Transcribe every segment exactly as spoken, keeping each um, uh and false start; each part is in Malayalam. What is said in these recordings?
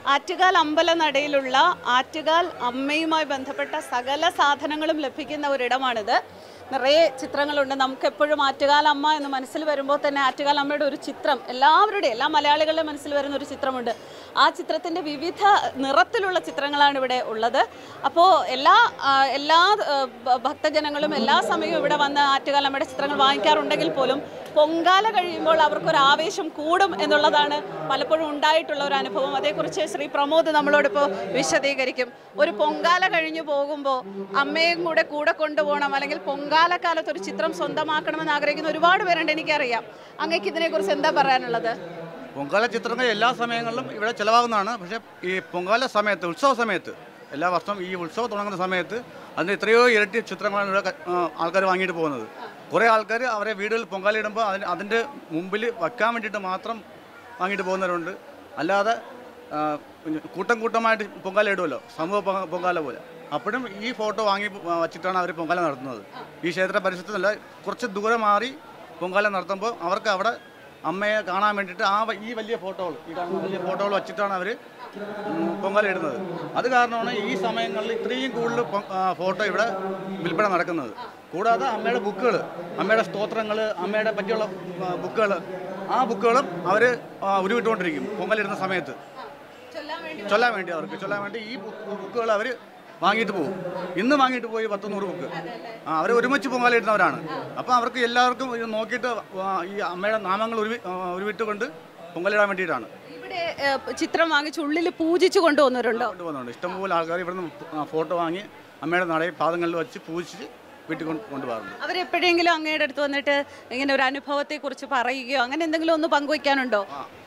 ആറ്റുകാൽ അമ്പലനടയിലുള്ള ആറ്റുകാൽ അമ്മയുമായി ബന്ധപ്പെട്ട സകല സാധനങ്ങളും ലഭിക്കുന്ന ഒരിടമാണിത്. നിറയെ ചിത്രങ്ങളുണ്ട്. നമുക്കെപ്പോഴും ആറ്റുകാൽ അമ്മ എന്ന് മനസ്സിൽ വരുമ്പോൾ തന്നെ ആറ്റുകാൽ അമ്മയുടെ ഒരു ചിത്രം എല്ലാവരുടെയും എല്ലാ മലയാളികളുടെ മനസ്സിൽ വരുന്ന ഒരു ചിത്രമുണ്ട്. ആ ചിത്രത്തിൻ്റെ വിവിധ നിറത്തിലുള്ള ചിത്രങ്ങളാണ് ഇവിടെ ഉള്ളത്. അപ്പോൾ എല്ലാ എല്ലാ ഭക്തജനങ്ങളും എല്ലാ സമയവും ഇവിടെ വന്ന് ആറ്റുകാൽ അമ്മയുടെ ചിത്രങ്ങൾ വാങ്ങിക്കാറുണ്ടെങ്കിൽ പോലും പൊങ്കാല കഴിയുമ്പോൾ അവർക്കൊരു ആവേശം കൂടും എന്നുള്ളതാണ് പലപ്പോഴും ഉണ്ടായിട്ടുള്ള ഒരു അനുഭവം. അതേക്കുറിച്ച് ശ്രീ പ്രമോദ് നമ്മളോടിപ്പോൾ വിശദീകരിക്കും. ഒരു പൊങ്കാല കഴിഞ്ഞു പോകുമ്പോൾ അമ്മയും കൂടെ കൂടെ കൊണ്ടുപോകണം, അല്ലെങ്കിൽ പൊങ്കാലക്കാലത്ത് ഒരു ചിത്രം സ്വന്തമാക്കണമെന്ന് ആഗ്രഹിക്കുന്ന ഒരുപാട് പേരുണ്ട്, എനിക്കറിയാം. അങ്ങേക്ക് ഇതിനെക്കുറിച്ച് എന്താ പറയാനുള്ളത്? പൊങ്കാല ചിത്രങ്ങൾ എല്ലാ സമയങ്ങളിലും ഇവിടെ ചിലവാകുന്നതാണ്. പക്ഷേ ഈ പൊങ്കാല സമയത്ത്, ഉത്സവ സമയത്ത്, എല്ലാ വർഷവും ഈ ഉത്സവം തുടങ്ങുന്ന സമയത്ത് അതിന് എത്രയോ ഇരട്ടി ചിത്രങ്ങളാണ് ഇവിടെ ആൾക്കാർ വാങ്ങിയിട്ട് പോകുന്നത്. കുറേ ആൾക്കാർ അവരെ വീടുകളിൽ പൊങ്കാല ഇടുമ്പോൾ അതിന് അതിൻ്റെ മുമ്പിൽ വയ്ക്കാൻ വേണ്ടിയിട്ട് മാത്രം വാങ്ങിയിട്ട് പോകുന്നവരുണ്ട്. അല്ലാതെ കൂട്ടം കൂട്ടമായിട്ട് പൊങ്കാല ഇടുമല്ലോ, സമൂഹ പൊങ്കാല പോലെ, അപ്പോഴും ഈ ഫോട്ടോ വാങ്ങി വച്ചിട്ടാണ് അവർ പൊങ്കാല നടത്തുന്നത്. ഈ ക്ഷേത്ര പരിസരത്തല്ല, കുറച്ച് ദൂരെ മാറി പൊങ്കാല നടത്തുമ്പോൾ അവർക്ക് അവിടെ അമ്മയെ കാണാൻ വേണ്ടിയിട്ട് ആ ഈ വലിയ ഫോട്ടോകൾ ഈ വലിയ ഫോട്ടോകൾ വച്ചിട്ടാണ് അവർ പൊങ്കാല ഇടുന്നത്. അത് കാരണമാണ് ഈ സമയങ്ങളിൽ ഇത്രയും കൂടുതൽ ഫോട്ടോ ഇവിടെ വിൽപ്പന നടക്കുന്നത്. കൂടാതെ അമ്മയുടെ ബുക്കുകൾ, അമ്മയുടെ സ്തോത്രങ്ങൾ, അമ്മയുടെ പറ്റിയുള്ള ബുക്കുകൾ, ആ ബുക്കുകളും അവർ ഉരുവിട്ടുകൊണ്ടിരിക്കും പൊങ്കാല ഇടുന്ന സമയത്ത് ചൊല്ലാൻ വേണ്ടി. അവർക്ക് ചൊല്ലാൻ വേണ്ടി ഈ ബുക്കുകൾ അവർ വാങ്ങിയിട്ട് പോകും. ഇന്ന് വാങ്ങിയിട്ട് പോയി പത്ത് നൂറ് ബുക്ക്. ആ അവർ ഒരുമിച്ച് പൊങ്കാല ഇടുന്നവരാണ്. അപ്പോൾ അവർക്ക് എല്ലാവർക്കും ഇത് നോക്കിയിട്ട് ഈ അമ്മയുടെ നാമങ്ങൾ ഉരുവി ഉരുവിട്ടുകൊണ്ട് പൊങ്കാലിടാൻ വേണ്ടിയിട്ടാണ്. ഇവിടെ ചിത്രം വാങ്ങിച്ച് ഉള്ളിൽ പൂജിച്ച് കൊണ്ടുപോകുന്നവരുണ്ടോ? കൊണ്ടുപോകുന്നുണ്ട്. ഇഷ്ടംപോലെ ആൾക്കാർ ഇവിടുന്ന് ഫോട്ടോ വാങ്ങി അമ്മയുടെ നടയിൽ പാദങ്ങളിൽ വെച്ച് പൂജിച്ച് വീട്ടിൽ കൊണ്ട് കൊണ്ടുപോകാറുണ്ട്. അവരെപ്പോഴെങ്കിലും അങ്ങയുടെ അടുത്ത് വന്നിട്ട് ഇങ്ങനെ ഒരു അനുഭവത്തെക്കുറിച്ച് പറയുകയോ അങ്ങനെ എന്തെങ്കിലും ഒന്ന് പങ്കുവയ്ക്കാനുണ്ടോ?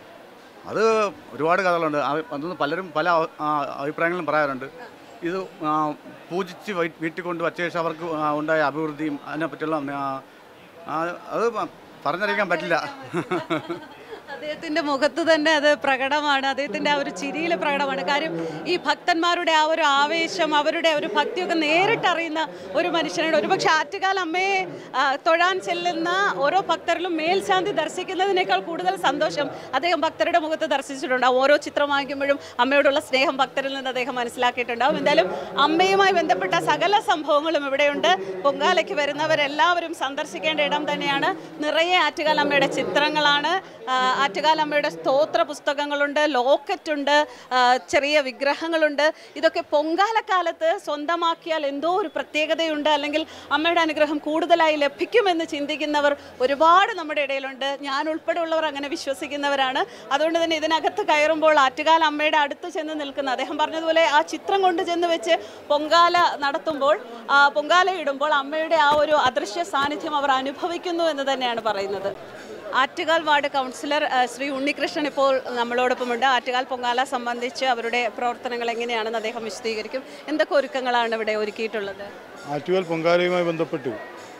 അത് ഒരുപാട് കഥകളുണ്ട്. അതൊന്ന് പലരും പല അഭിപ്രായങ്ങളും പറയാറുണ്ട്. ഇത് പൂജിച്ച് വീട്ടിൽ കൊണ്ട് വച്ച ശേഷം അവർക്ക് ഉണ്ടായ അഭിവൃദ്ധിയും അതിനെപ്പറ്റിയുള്ള അത് പറഞ്ഞറിയിക്കാൻ പറ്റില്ല. അദ്ദേഹത്തിൻ്റെ മുഖത്ത് തന്നെ അത് പ്രകടമാണ്. അദ്ദേഹത്തിൻ്റെ ആ ഒരു ചിരിയിൽ പ്രകടമാണ്. കാര്യം ഈ ഭക്തന്മാരുടെ ആ ഒരു ആവേശം, അവരുടെ ഒരു ഭക്തിയൊക്കെ നേരിട്ടറിയുന്ന ഒരു മനുഷ്യനാണ്. ഒരുപക്ഷെ ആറ്റുകാൽ അമ്മയെ തൊഴാൻ ചെല്ലുന്ന ഓരോ ഭക്തരിലും മേൽശാന്തി ദർശിക്കുന്നതിനേക്കാൾ കൂടുതൽ സന്തോഷം അദ്ദേഹം ഭക്തരുടെ മുഖത്ത് ദർശിച്ചിട്ടുണ്ടാവും. ഓരോ ചിത്രം വാങ്ങിക്കുമ്പോഴും അമ്മയോടുള്ള സ്നേഹം ഭക്തരിൽ നിന്ന് അദ്ദേഹം മനസ്സിലാക്കിയിട്ടുണ്ടാവും. എന്തായാലും അമ്മയുമായി ബന്ധപ്പെട്ട സകല സംഭവങ്ങളും ഇവിടെയുണ്ട്. പൊങ്കാലയ്ക്ക് വരുന്നവരെല്ലാവരും സന്ദർശിക്കേണ്ട ഇടം തന്നെയാണ്. നിറയെ ആറ്റുകാൽ അമ്മയുടെ ചിത്രങ്ങളാണ്. ആറ്റുകാൽ അമ്മയുടെ സ്തോത്ര പുസ്തകങ്ങളുണ്ട്, ലോക്കറ്റുണ്ട്, ചെറിയ വിഗ്രഹങ്ങളുണ്ട്. ഇതൊക്കെ പൊങ്കാലക്കാലത്ത് സ്വന്തമാക്കിയാൽ എന്തോ ഒരു പ്രത്യേകതയുണ്ട്, അല്ലെങ്കിൽ അമ്മയുടെ അനുഗ്രഹം കൂടുതലായി ലഭിക്കുമെന്ന് ചിന്തിക്കുന്നവർ ഒരുപാട് നമ്മുടെ ഇടയിലുണ്ട്. ഞാൻ ഉൾപ്പെടെയുള്ളവർ അങ്ങനെ വിശ്വസിക്കുന്നവരാണ്. അതുകൊണ്ട് തന്നെ ഇതിനകത്ത് കയറുമ്പോൾ ആറ്റുകാൽ അമ്മയുടെ അടുത്ത് ചെന്ന് നിൽക്കുന്ന, അദ്ദേഹം പറഞ്ഞതുപോലെ ആ ചിത്രം കൊണ്ട് ചെന്ന് വെച്ച് പൊങ്കാല നടത്തുമ്പോൾ, പൊങ്കാല ഇടുമ്പോൾ അമ്മയുടെ ആ ഒരു അദൃശ്യ സാന്നിധ്യം അവർ അനുഭവിക്കുന്നു എന്ന് തന്നെയാണ് പറയുന്നത്. ആറ്റുകാൽ വാർഡ് കൗൺസിലർ ശ്രീ ഉണ്ണികൃഷ്ണൻ ഇപ്പോൾ നമ്മളോടൊപ്പമുണ്ട്. ആറ്റുകാൽ പൊങ്കാല സംബന്ധിച്ച് അവരുടെ പ്രവർത്തനങ്ങൾ എങ്ങനെയാണെന്ന് അദ്ദേഹം വിശദീകരിക്കും. എന്തൊക്കെ ഒരുക്കങ്ങളാണ് ഇവിടെ ഒരുക്കിയിട്ടുള്ളത്? ആറ്റുകാൽ പൊങ്കാലയുമായി ബന്ധപ്പെട്ട്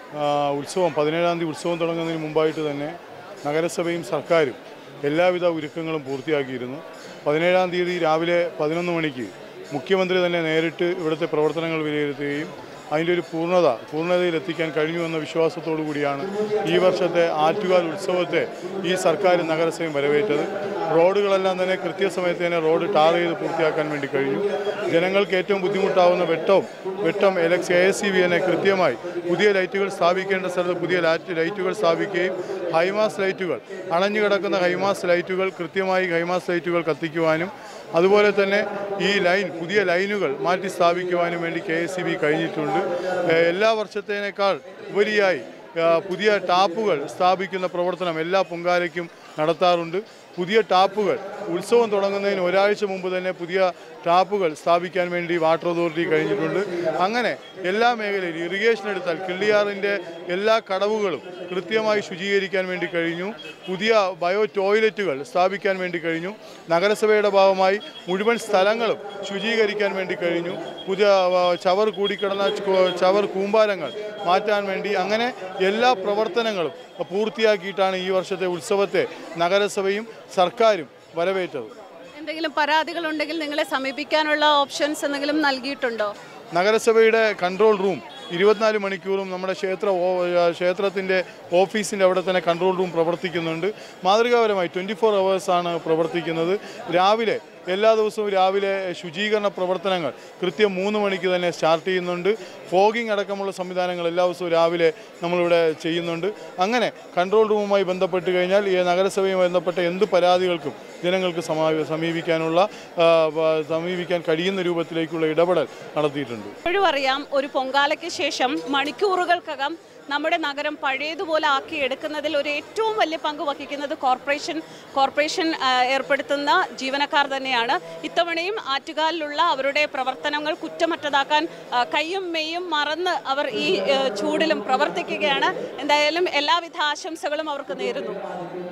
ഉത്സവം പതിനേഴാം തീയതി ഉത്സവം തുടങ്ങുന്നതിന് മുമ്പായിട്ട് തന്നെ നഗരസഭയും സർക്കാരും എല്ലാവിധ ഒരുക്കങ്ങളും പൂർത്തിയാക്കിയിരുന്നു. പതിനേഴാം തീയതി രാവിലെ പതിനൊന്ന് മണിക്ക് മുഖ്യമന്ത്രി തന്നെ നേരിട്ട് ഇവിടുത്തെ പ്രവർത്തനങ്ങൾ വിലയിരുത്തുകയും അതിൻ്റെ ഒരു പൂർണ്ണത പൂർണ്ണതയിലെത്തിക്കാൻ കഴിഞ്ഞു എന്ന വിശ്വാസത്തോടു കൂടിയാണ് ഈ വർഷത്തെ ആറ്റുകാൽ ഉത്സവത്തെ ഈ സർക്കാർ നഗരസഭയും വരവേറ്റത്. റോഡുകളെല്ലാം തന്നെ കൃത്യസമയത്ത് തന്നെ റോഡ് ടാർ ചെയ്ത് പൂർത്തിയാക്കാൻ വേണ്ടി കഴിഞ്ഞു. ജനങ്ങൾക്ക് ഏറ്റവും ബുദ്ധിമുട്ടാവുന്ന വെട്ടവും വെട്ടം എലക്സ് എ എസ് സി ബി എന്നെ കൃത്യമായി പുതിയ ലൈറ്റുകൾ സ്ഥാപിക്കേണ്ട സ്ഥലത്ത് പുതിയ ലൈറ്റുകൾ സ്ഥാപിക്കുകയും ഹൈമാസ് ലൈറ്റുകൾ അണഞ്ഞു കിടക്കുന്ന ഹൈമാസ് ലൈറ്റുകൾ കൃത്യമായി ഹൈമാസ് ലൈറ്റുകൾ കത്തിക്കുവാനും അതുപോലെ തന്നെ ഈ ലൈൻ പുതിയ ലൈനുകൾ മാറ്റി സ്ഥാപിക്കുവാനും വേണ്ടി കെ എസ് സി ബി കഴിഞ്ഞിട്ടുണ്ട്. എല്ലാ വർഷത്തേനേക്കാൾ ഉപരിയായി പുതിയ ടാപ്പുകൾ സ്ഥാപിക്കുന്ന പ്രവർത്തനം എല്ലാ പൊങ്കാലയ്ക്കും നടത്താറുണ്ട്. പുതിയ ടാപ്പുകൾ ഉത്സവം തുടങ്ങുന്നതിന് ഒരാഴ്ച മുമ്പ് തന്നെ പുതിയ ടാപ്പുകൾ സ്ഥാപിക്കാൻ വേണ്ടി വാട്ടർ അതോറിറ്റി കഴിഞ്ഞിട്ടുണ്ട്. അങ്ങനെ എല്ലാ മേഖലയിലും ഇറിഗേഷൻ എടുത്താൽ കിള്ളിയാറിൻ്റെ എല്ലാ കടവുകളും കൃത്യമായി ശുചീകരിക്കാൻ വേണ്ടി കഴിഞ്ഞു. പുതിയ ബയോ ടോയ്ലറ്റുകൾ സ്ഥാപിക്കാൻ വേണ്ടി കഴിഞ്ഞു. നഗരസഭയുടെ ഭാഗമായി മുഴുവൻ സ്ഥലങ്ങളും ശുചീകരിക്കാൻ വേണ്ടി കഴിഞ്ഞു. പുതിയ ചവർ കൂടിക്കിടന്ന ചവർ കൂമ്പാരങ്ങൾ മാറ്റാൻ വേണ്ടി അങ്ങനെ എല്ലാ പ്രവർത്തനങ്ങളും പൂർത്തിയാക്കിയിട്ടാണ് ഈ വർഷത്തെ ഉത്സവത്തെ നഗരസഭയും സർക്കാരും വരവേറ്റത്. എന്തെങ്കിലും പരാതികളുണ്ടെങ്കിൽ നിങ്ങളെ സമീപിക്കാനുള്ള ഓപ്ഷൻസ് എന്തെങ്കിലും നൽകിയിട്ടുണ്ടോ? നഗരസഭയുടെ കൺട്രോൾ റൂം ഇരുപത്തിനാല് മണിക്കൂറും നമ്മുടെ ക്ഷേത്ര ക്ഷേത്രത്തിൻ്റെ ഓഫീസിൻ്റെ അവിടെ തന്നെ കൺട്രോൾ റൂം പ്രവർത്തിക്കുന്നുണ്ട്. മാതൃകാപരമായി ട്വൻറ്റി ഫോർ അവേഴ്സാണ് പ്രവർത്തിക്കുന്നത്. രാവിലെ എല്ലാ ദിവസവും രാവിലെ ശുചീകരണ പ്രവർത്തനങ്ങൾ കൃത്യം മൂന്ന് മണിക്ക് തന്നെ സ്റ്റാർട്ട് ചെയ്യുന്നുണ്ട്. ഫോഗിംഗ് അടക്കമുള്ള സംവിധാനങ്ങൾ എല്ലാ ദിവസവും രാവിലെ നമ്മളിവിടെ ചെയ്യുന്നുണ്ട്. അങ്ങനെ കൺട്രോൾ റൂമുമായി ബന്ധപ്പെട്ട് കഴിഞ്ഞാൽ ഈ നഗരസഭയുമായി ബന്ധപ്പെട്ട എന്ത് പരാതികൾക്കും ജനങ്ങൾക്ക് സമീപിക്കാനുള്ള സമീപിക്കാൻ കഴിയുന്ന രൂപത്തിലേക്കുള്ള ഇടപെടൽ നടത്തിയിട്ടുണ്ട്. ഇപ്പോഴും അറിയാം, ഒരു പൊങ്കാലയ്ക്ക് ശേഷം മണിക്കൂറുകൾക്കകം നമ്മുടെ നഗരം പഴയതുപോലെ ആക്കിയെടുക്കുന്നതിൽ ഒരു ഏറ്റവും വലിയ പങ്ക് വഹിക്കുന്നത് കോർപ്പറേഷൻ കോർപ്പറേഷൻ ഏർപ്പെടുത്തുന്ന ജീവനക്കാർ തന്നെയാണ്. ഇത്തവണയും ആറ്റുകാലിലുള്ള അവരുടെ പ്രവർത്തനങ്ങൾ കുറ്റമറ്റതാക്കാൻ കയ്യും മെയ്യും മറന്ന് അവർ ഈ ചൂടിലും പ്രവർത്തിക്കുകയാണ്. എന്തായാലും എല്ലാവിധ ആശംസകളും അവർക്ക് നേരുന്നു.